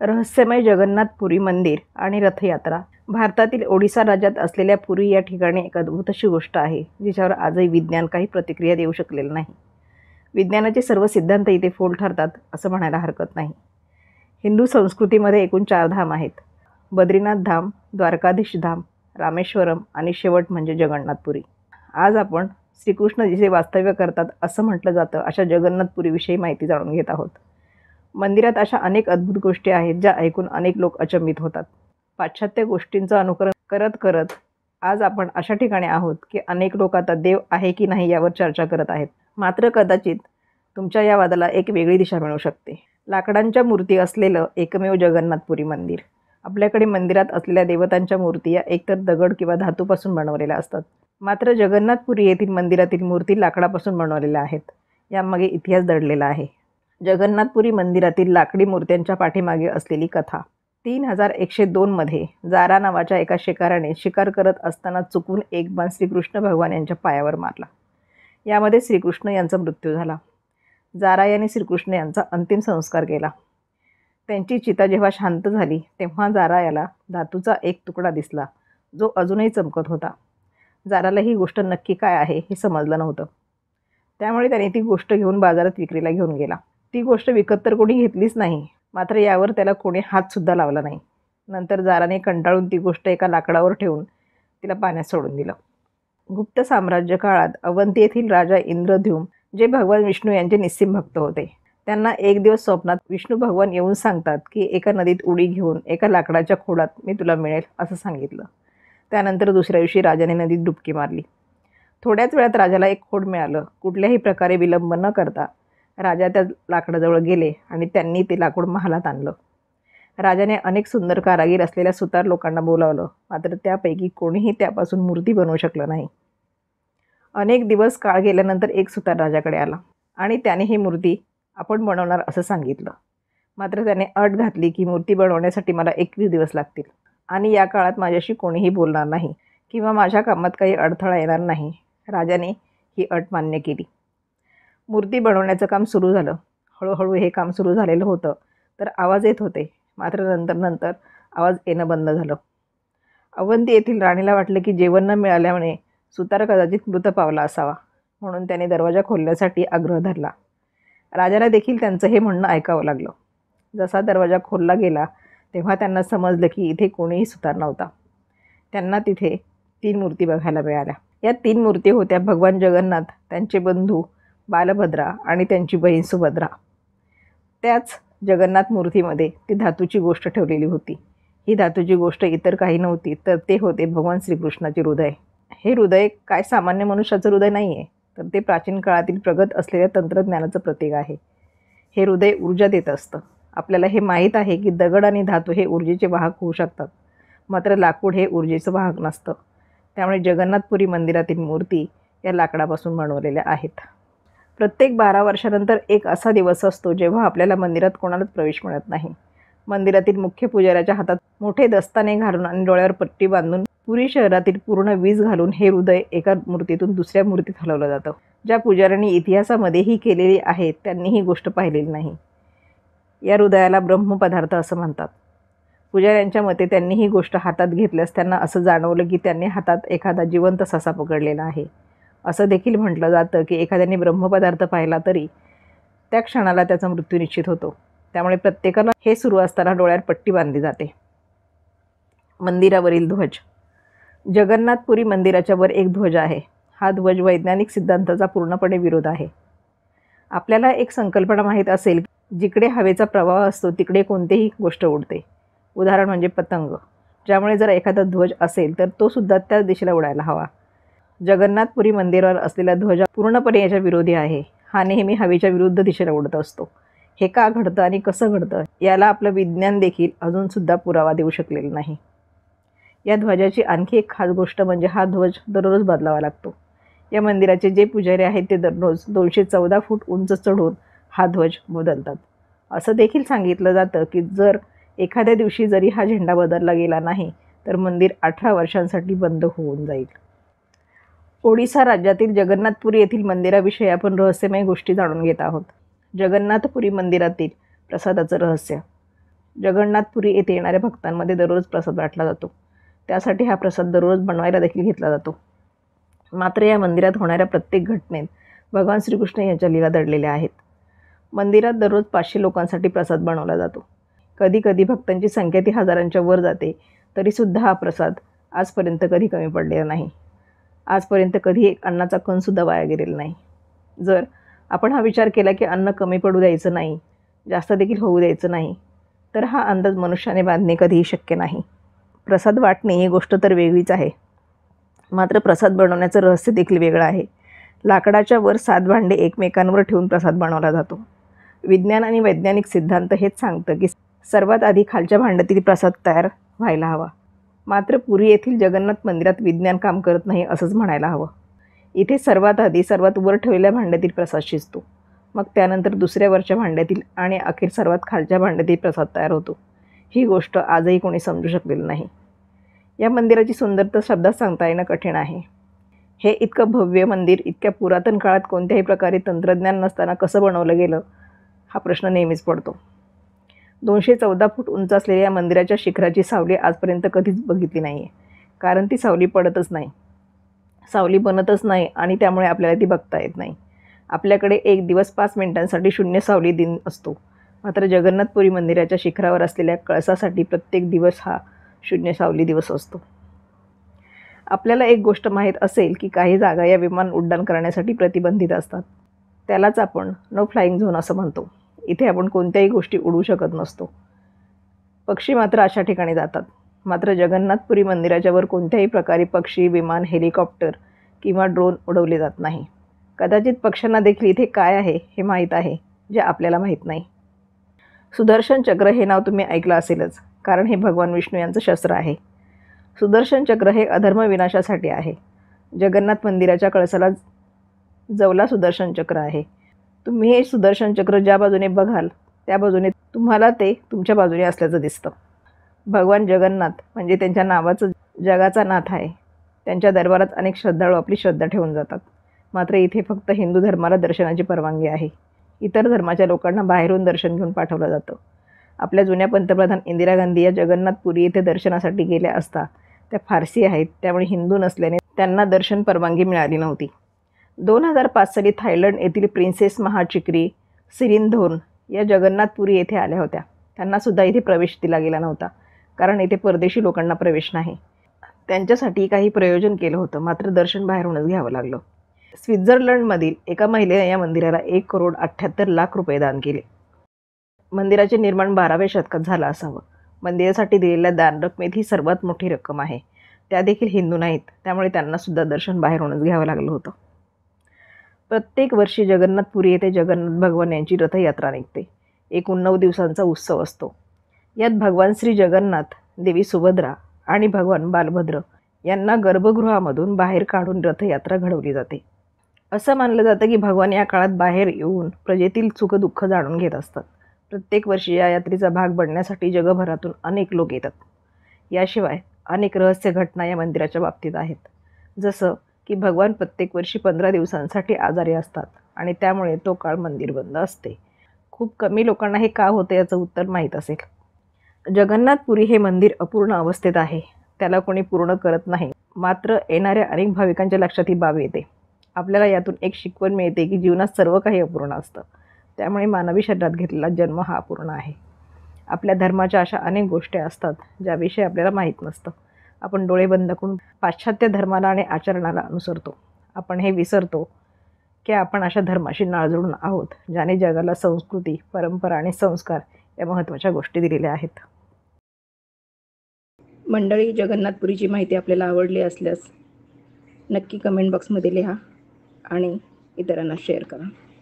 रहस्यमय जगन्नाथपुरी मंदिर आणि रथयात्रा भारतातील ओडिसा राज्यात असलेल्या पुरी या ठिकाणी एक अद्भुत अशी गोष्ट आहे, जिच्यावर आजही विज्ञान काही प्रतिक्रिया देऊ शकलेलं नाही. विज्ञानाचे सर्व सिद्धांत इथे फोल ठरतात असं म्हणायला हरकत नाही. हिंदू संस्कृतीमध्ये एकूण 4 धाम आहेत: बद्रीनाथ धाम, द्वारकाधीश धाम, रामेश्वरम आणि शेवट म्हणजे जगन्नाथपुरी. आज आपण श्रीकृष्ण जिथे वास्तव्य करतात असं म्हटलं जातं अशा जगन्नाथपुरीविषयी माहिती जाणून घेत आहोत. मंदिरात अशा अनेक अद्भुत गोष्टी आहेत ज्या ऐकून अनेक लोक अचंबित होतात. पाश्चात्य गोष्टींचं अनुकरण करत करत आज आपण अशा ठिकाणी आहोत की अनेक लोक आता देव आहे की नाही यावर चर्चा करत आहेत. मात्र कदाचित तुमच्या या वादाला एक वेगळी दिशा मिळू शकते. लाकडांच्या मूर्ती असलेलं एकमेव जगन्नाथपुरी मंदिर. आपल्याकडे मंदिरात असलेल्या देवतांच्या मूर्ती या एकतर दगड किंवा धातूपासून बनवलेल्या असतात. मात्र जगन्नाथपुरी येथील मंदिरातील मूर्ती लाकडापासून बनवलेल्या आहेत. यामागे इतिहास दडलेला आहे. जगन्नाथपुरी मंदिरातील लाकडी मूर्त्यांच्या पाठीमागे असलेली कथा. 3102 मध्ये जारा नावाच्या एका शिकाऱ्याने शिकार करत असताना चुकून एक बाण श्रीकृष्ण भगवान यांच्या पायावर मारला. यामध्ये श्रीकृष्ण यांचा मृत्यू झाला. जारा यांनी श्रीकृष्ण यांचा अंतिम संस्कार केला. त्यांची चिता जेव्हा शांत झाली तेव्हा जारा याला धातूचा एक तुकडा दिसला, जो अजूनही चमकत होता. जाराला ही गोष्ट नक्की काय आहे हे समजलं नव्हतं. त्यामुळे त्याने ती गोष्ट घेऊन बाजारात विक्रीला घेऊन गेला. ती गोष्ट विकत तर कोणी घेतलीच नाही, मात्र यावर त्याला कोणी हातसुद्धा लावला नाही. नंतर जाराने कंटाळून ती गोष्ट एका लाकडावर ठेवून तिला पाण्यात सोडून दिलं. गुप्त साम्राज्य काळात अवंती येथील राजा इंद्रद्युम्न, जे भगवान विष्णू यांचे निस्सीम भक्त होते, त्यांना एक दिवस स्वप्नात विष्णू भगवान येऊन सांगतात की एका नदीत उडी घेऊन एका लाकडाच्या खोडात मी तुला मिळेल असं सांगितलं. त्यानंतर दुसऱ्या दिवशी राजाने नदीत डुबकी मारली. थोड्याच वेळात राजाला एक खोड मिळालं. कुठल्याही प्रकारे विलंब न करता राजा त्या लाकडाजवळ गेले आणि त्यांनी ते लाकूड महालात आणलं. राजाने अनेक सुंदर कारागीर असलेल्या सुतार लोकांना बोलावलं, मात्र त्यापैकी कोणीही त्यापासून मूर्ती बनवू शकलं नाही. अनेक दिवस काळ गेल्यानंतर एक सुतार राजाकडे आला आणि त्याने ही मूर्ती आपण बनवणार असं सांगितलं. मात्र त्याने अट घातली की मूर्ती बनवण्यासाठी मला 21 दिवस लागतील आणि या काळात माझ्याशी कोणीही बोलणार नाही किंवा माझ्या कामात काही अडथळा येणार नाही. राजाने ही अट मान्य केली. मूर्ती बनवण्याचं काम सुरू झालं. हळूहळू हे काम सुरू झालेलं होतं तर आवाज येत होते, मात्र नंतर आवाज येणं बंद झालं. अवंती येथील राणीला वाटलं की जेवण न मिळाल्यामुळे सुतार कदाचित मृत पावला असावा, म्हणून त्याने दरवाजा खोलण्यासाठी आग्रह धरला. राजाला देखील त्यांचं हे म्हणणं ऐकावं लागलं. जसा दरवाजा खोलला गेला तेव्हा त्यांना समजलं की इथे कोणीही सुतार नव्हता. त्यांना तिथे 3 मूर्ती बघायला मिळाल्या. या 3 मूर्ती होत्या भगवान जगन्नाथ, त्यांचे बंधू बालभद्रा आणि त्यांची बहीण सुभद्रा. त्याच जगन्नाथ मूर्तीमध्ये ती धातूची गोष्ट ठेवलेली होती. ही धातूची गोष्ट इतर काही नव्हती तर ते होते भगवान श्रीकृष्णाचे हृदय. हे हृदय काय सामान्य मनुष्याचं हृदय नाही आहे, तर ते प्राचीन काळातील प्रगत असलेल्या तंत्रज्ञानाचं प्रतीक आहे. हे हृदय ऊर्जा देत असतं. आपल्याला हे माहीत आहे की दगड आणि धातू हे ऊर्जेचे वाहक होऊ शकतात, मात्र लाकूड हे ऊर्जेचं वाहक नसतं. त्यामुळे जगन्नाथपुरी मंदिरातील मूर्ती या लाकडापासून बनवलेल्या आहेत. प्रत्येक 12 वर्षानंतर एक असा दिवस असतो जेव्हा आपल्याला मंदिरात कोणालाच प्रवेश मिळत नाही. मंदिरातील मुख्य पुजाऱ्याच्या हातात मोठे दस्ताने घालून आणि डोळ्यावर पट्टी बांधून पुरी शहरातील पूर्ण वीज घालून हे हृदय एका मूर्तीतून दुसऱ्या मूर्तीत हलवलं जातं. ज्या पुजाऱ्यांनी इतिहासामध्ये ही केलेली आहे त्यांनी ही गोष्ट पाहिलेली नाही. या हृदयाला ब्रह्मपदार्थ असं म्हणतात. पुजाऱ्यांच्या मते त्यांनी ही गोष्ट हातात घेतल्यास त्यांना असं जाणवलं की त्यांनी हातात एखादा जिवंत ससा पकडलेला आहे. असं देखील म्हटलं जातं की एखाद्याने ब्रह्मपदार्थ पाहिला तरी त्या क्षणाला त्याचा मृत्यू निश्चित होतो. त्यामुळे प्रत्येकाला हे सुरू असताना डोळ्यावर पट्टी बांधली जाते. मंदिरावरील ध्वज. जगन्नाथपुरी मंदिराच्या वर एक ध्वज आहे. हा ध्वज वैज्ञानिक सिद्धांताचा पूर्णपणे विरोध आहे. आपल्याला एक संकल्पना माहीत असेल, जिकडे हवेचा प्रवाह असतो तिकडे कोणतीही गोष्ट उडते. उदाहरण म्हणजे पतंग, ज्यामुळे जर एखादा ध्वज असेल तर तो सुद्धा त्याच दिशेला उडायला हवा. जगन्नाथपुरी मंदिरावर असलेला ध्वज पूर्णपणे याच्या विरोधी आहे. हा नेहमी हवेच्या विरुद्ध दिशेला उडत असतो. हे का घडतं आणि कसं घडतं याला आपलं विज्ञान देखील अजूनसुद्धा पुरावा देऊ शकलेला नाही. या ध्वजाची आणखी एक खास गोष्ट म्हणजे हा ध्वज दररोज बदलावा लागतो. या मंदिराचे जे पुजारी आहेत ते दररोज 214 फूट उंच चढून हा ध्वज बदलतात. असं देखील सांगितलं जातं की जर एखाद्या दिवशी जरी हा झेंडा बदलला गेला नाही तर मंदिर 18 वर्षांसाठी बंद होऊन जाईल. ओडिसा राज्यातील जगन्नाथपुरी येथील मंदिराविषयी आपण रहस्यमय गोष्टी जाणून घेत आहोत. जगन्नाथपुरी मंदिरातील प्रसादाचं रहस्य. जगन्नाथपुरी येथे येणाऱ्या भक्तांमध्ये दररोज प्रसाद वाटला जातो. त्यासाठी हा प्रसाद दररोज बनवायला देखील घेतला जातो. मात्र या मंदिरात होणाऱ्या प्रत्येक घटनेत भगवान श्रीकृष्ण यांच्या लीला दडलेल्या आहेत. मंदिरात दररोज 500 लोकांसाठी प्रसाद बनवला जातो. कधी कधी भक्तांची संख्या ती हजारांच्या वर जाते. तरीसुद्धा हा प्रसाद आजपर्यंत कधी कमी पडलेला नाही. आजपर्यंत कधी एक अन्नाचा कणसुद्धा वाया गेलेला नाही. जर आपण हा विचार केला की अन्न कमी पडू द्यायचं नाही, जास्त देखील होऊ द्यायचं नाही, तर हा अंदाज मनुष्याने बांधणे कधीही शक्य नाही. प्रसाद वाटणे ही गोष्ट तर वेगळीच आहे, मात्र प्रसाद बनवण्याचं रहस्य देखील वेगळं आहे. लाकडाच्या वर 7 भांडे एकमेकांवर ठेवून प्रसाद बनवला जातो. विज्ञान आणि वैज्ञानिक सिद्धांत हेच सांगतं की सर्वात आधी खालच्या भांड्यातील प्रसाद तयार व्हायला हवा. मात्र पुरी येथील जगन्नाथ मंदिरात विज्ञान काम करत नाही असंच म्हणायला हवं. इथे सर्वात आधी सर्वात वर ठेवलेल्या भांड्यातील प्रसाद शिजतो. मग त्यानंतर दुसऱ्या वरच्या भांड्यातील आणि अखेर सर्वात खालच्या भांड्यातील प्रसाद तयार होतो. ही गोष्ट आजही कोणी समजू शकलेलं नाही. या मंदिराची सुंदरता शब्दात सांगता येणं कठीण आहे. हे इतकं भव्य मंदिर इतक्या पुरातन काळात कोणत्याही प्रकारे तंत्रज्ञान नसताना कसं बनवलं गेलं, हा प्रश्न नेहमीच पडतो. 214 फूट उंच असलेल्या या मंदिराच्या शिखराची सावली आजपर्यंत कधीच बघितली नाही आहे. कारण ती सावली पडतच नाही, सावली बनतच नाही आणि त्यामुळे आपल्याला ती बघता येत नाही. आपल्याकडे एक दिवस 5 मिनिटांसाठी शून्य सावली दिन असतो. मात्र जगन्नाथपुरी मंदिराच्या शिखरावर असलेल्या कळसासाठी प्रत्येक दिवस हा शून्य सावली दिवस असतो. आपल्याला एक गोष्ट माहीत असेल की काही जागा या विमान उड्डाण करण्यासाठी प्रतिबंधित असतात. त्यालाच आपण नो फ्लाइंग झोन असं म्हणतो. इथे आपण कोणत्याही गोष्टी उडवू शकत नसतो. पक्षी मात्र अशा ठिकाणी जातात. मात्र जगन्नाथपुरी मंदिराच्या वर कोणत्याही प्रकारे पक्षी, विमान, हेलिकॉप्टर किंवा ड्रोन उडवले जात नाही. कदाचित पक्ष्यांना देखील इथे काय आहे हे माहीत आहे, जे आपल्याला माहीत नाही. सुदर्शन चक्र हे नाव तुम्ही ऐकलं असेलच, कारण हे भगवान विष्णू यांचं शस्त्र आहे. सुदर्शन चक्र हे अधर्म विनाशासाठी आहे. जगन्नाथ मंदिराच्या कळसाला जवला सुदर्शन चक्र आहे. तुम्ही हे सुदर्शन चक्र ज्या बाजूने बघाल त्या बाजूने तुम्हाला ते तुमच्या बाजूने असल्याचं दिसतं. भगवान जगन्नाथ म्हणजे त्यांच्या नावाचं जगाचा नाथ आहे. त्यांच्या दरबारात अनेक श्रद्धाळू आपली श्रद्धा ठेवून जातात. मात्र इथे फक्त हिंदू धर्माला दर्शनाची परवानगी आहे. इतर धर्माच्या लोकांना बाहेरून दर्शन घेऊन पाठवलं जातं. आपल्या जुन्या पंतप्रधान इंदिरा गांधी या जगन्नाथपुरी येथे दर्शनासाठी गेल्या असता त्या फारसी आहेत, त्यामुळे हिंदू नसल्याने त्यांना दर्शन परवानगी मिळाली नव्हती. 2005 साली थायलंड येथील प्रिन्सेस महाचिकरी सिरिनधोर्न या जगन्नाथपुरी येथे आल्या होत्या. त्यांनासुद्धा इथे प्रवेश दिला गेला नव्हता, कारण इथे परदेशी लोकांना प्रवेश नाही. त्यांच्यासाठी काही प्रयोजन केलं होतं, मात्र दर्शन बाहेरूनच घ्यावं लागलं. स्वित्झर्लंडमधील एका महिलेने या मंदिराला 1,78,00,00,000 रुपये दान केले. मंदिराचे निर्माण 12व्या शतकात झालं असावं. मंदिरासाठी दिलेल्या दान रकमेत ही सर्वात मोठी रक्कम आहे. त्या देखील हिंदू नाहीत, त्यामुळे त्यांनासुद्धा दर्शन बाहेरूनच घ्यावं लागलं होतं. प्रत्येक वर्षी जगन्नाथपुरी येथे जगन्नाथ भगवान यांची रथयात्रा निघते. एकूण 9 दिवसांचा उत्सव असतो. यात भगवान श्री जगन्नाथ, देवी सुभद्रा आणि भगवान बालभद्र यांना गर्भगृहामधून बाहेर काढून रथयात्रा घडवली जाते. असं मानलं जातं की भगवान या काळात बाहेर येऊन प्रजेतील सुखदुःख जाणून घेत असतात. प्रत्येक वर्षी या यात्रेचा भाग बनण्यासाठी जगभरातून अनेक लोक येतात. याशिवाय अनेक रहस्य घटना या मंदिराच्या बाबतीत आहेत. जसं की भगवान प्रत्येक वर्षी 15 दिवसांसाठी आजारी असतात आणि त्यामुळे तो काळ मंदिर बंद असते. खूप कमी लोकांना हे का होतं याचं उत्तर माहीत असेल. जगन्नाथपुरी हे मंदिर अपूर्ण अवस्थेत आहे. त्याला कोणी पूर्ण करत नाही. मात्र येणाऱ्या अनेक भाविकांच्या लक्षात ही बाब येते. आपल्याला यातून एक शिकवण मिळते की जीवनात सर्व काही अपूर्ण असतं. त्यामुळे मानवी शरीरात घेतलेला जन्म हा अपूर्ण आहे. आपल्या धर्माच्या अशा अनेक गोष्टी असतात ज्याविषयी आपल्याला माहीत नसतं. आपण डोळे बंद करून पाश्चात्य धर्माला आणि आचरणाला अनुसरतो. आपण हे विसरतो की आपण अशा धर्माशी नाळ जोडून आहोत ज्याने जगाला संस्कृती, परंपरा आणि संस्कार या महत्त्वाच्या गोष्टी दिलेल्या आहेत. मंडळी, जगन्नाथपुरीची माहिती आपल्याला आवडली असल्यास नक्की कमेंट बॉक्समध्ये लिहा आणि इतरांना शेअर करा.